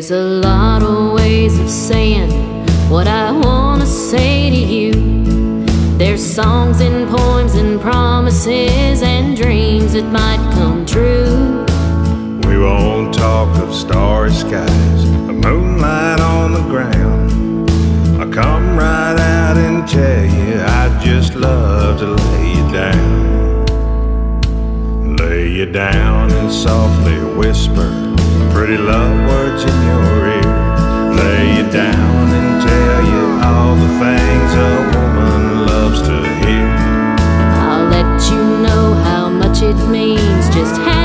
There's a lot of ways of saying what I wanna say to you. There's songs and poems and promises and dreams that might come true. We won't talk of starry skies, of moonlight on the ground. I'll come right out and tell you I'd just love to lay you down. Lay you down and softly whisper pretty love words in your ear. Lay you down and tell you all the things a woman loves to hear. I'll let you know how much it means just